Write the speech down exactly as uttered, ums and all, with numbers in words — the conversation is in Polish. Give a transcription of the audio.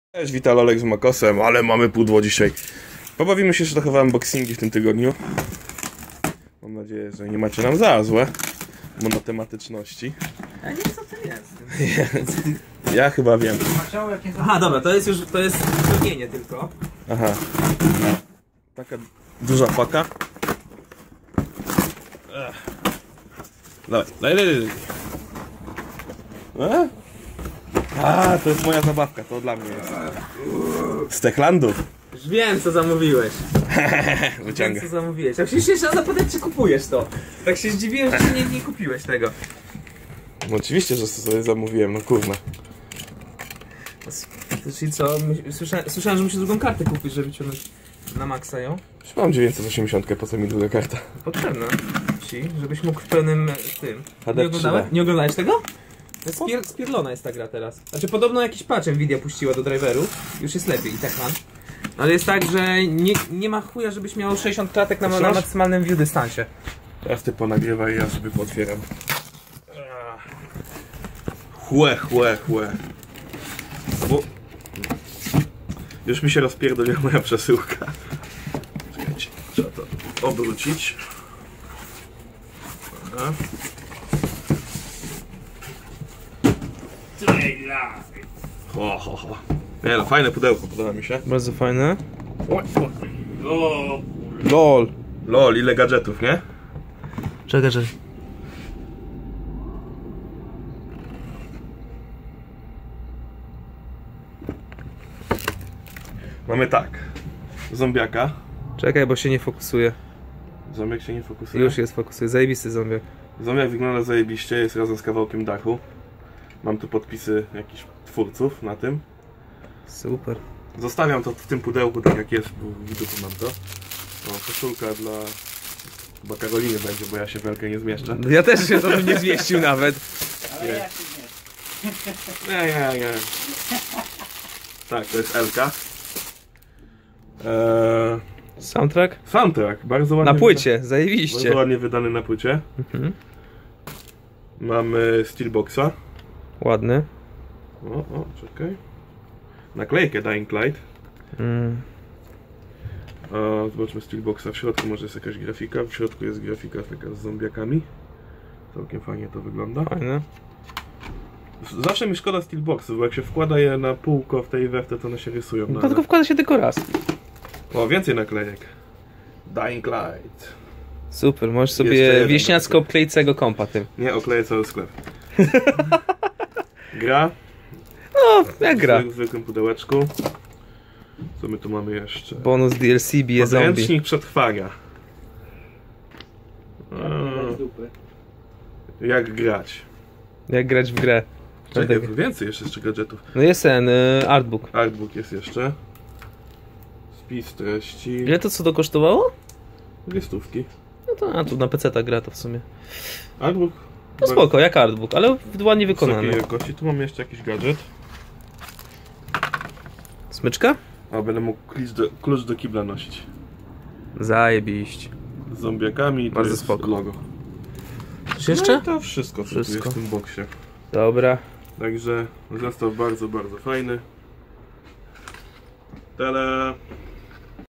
Cześć, witam, Olek z Makosem, ale mamy pudło dzisiaj. Pobawimy się jeszcze trochę w unboxingi w tym tygodniu. Mam nadzieję, że nie macie nam za złe monotematyczności. Ja nie wiem, co to jest. Ja chyba wiem. Aha, dobra, to jest już, to jest zrobienie tylko. Aha. Taka duża paka. Ech. Dawaj, daj, daj, daj. E? A, to jest moja zabawka, to dla mnie jest. Z Techlandów. Już wiem, co zamówiłeś. Wiem, Wyciągę. co zamówiłeś. Jak się jeszcze zapytać, czy kupujesz to. Tak się zdziwiłem, że nie, nie kupiłeś tego. No oczywiście, że sobie zamówiłem, no kurwa. Czyli co, my- słyszałem, słyszałem, że musisz drugą kartę kupić, żeby ciągnąć na maksa ją. Już mam dziewięćset osiemdziesiąt, po co mi druga karta? Potrzebna ci, żebyś mógł w pełnym e, tym. H D Nie oglądałeś, trzy D. nie oglądałeś tego? To jest spier spierlona jest ta gra teraz. Znaczy podobno jakiś patch Nvidia puściła do driverów. Już jest lepiej i Techland. Ale jest tak, że nie, nie ma chuja, żebyś miał sześćdziesiąt klatek na, na Słuchasz? maksymalnym view dystansie. Teraz ty ponagrywaj i ja sobie pootwieram. Chłe, chłe, chłe. O. Już mi się rozpierdoliła moja przesyłka. Czekajcie, trzeba to obrócić. Dobra. Ho, ho, ho. Nie no, fajne pudełko, podoba mi się. Bardzo fajne. O, LOL. lol, ile gadżetów, nie? Czekaj, czekaj. Mamy tak. Zombiaka. Czekaj, bo się nie fokusuje. Zombiak się nie fokusuje. Już jest fokusuje. Zajebisty zombiak. Zombiak wygląda zajebiście, jest razem z kawałkiem dachu. Mam tu podpisy jakichś twórców na tym. Super. Zostawiam to w tym pudełku, tak jak jest, bo widzę, tu mam to. O, koszulka dla... Chyba Karoliny będzie, bo ja się w Elkę nie zmieszczę. Ja też się to bym nie zmieścił nawet. Nie. Nie, nie, nie. Tak, to jest Elka. Eee, Soundtrack? soundtrack, bardzo ładnie. Na płycie, Wyda... zajebiście. Bardzo ładnie wydany na płycie. Mhm. Mamy Steelboxa. Ładny. O, o, czekaj. Naklejkę Dying Light. Mm. A, zobaczmy Steelboxa. W środku może jest jakaś grafika. W środku jest grafika taka z zombiakami. Całkiem fajnie to wygląda. Fajne. Zawsze mi szkoda Steelboxów, bo jak się wkłada je na półko w tej weftę, to one się rysują. No, tylko wkłada się tylko raz. O, więcej naklejek. Dying Light. Super, możesz Jeszcze sobie jeden wieśniacko taki. obkleić całego kompa tym. Nie, okleję cały sklep. Gra. No, jak gra. W zwykłym pudełeczku. Co my tu mamy jeszcze? Bonus D L C bije zombie. Podręcznik przetrwania. A, jak grać? Jak grać w grę. Czekaj, więcej jeszcze, jeszcze gadżetów. No jest ten y, artbook. Artbook jest jeszcze. Spis treści. Ile to co to kosztowało? Dwie stówki. No to a tu na peceta gra to w sumie. Artbook. No spoko, jak artbook, ale ładnie wykonany. Wysokiej jakości. Tu mam jeszcze jakiś gadżet. Smyczka? A będę mógł klucz do, klucz do kibla nosić. Zajebiście. Z zombiakami i to Bardzo jest spoko. logo. Coś No jeszcze? i to wszystko, co tu Wszystko. jest w tym boksie. Dobra. Także zestaw bardzo, bardzo fajny. Tada!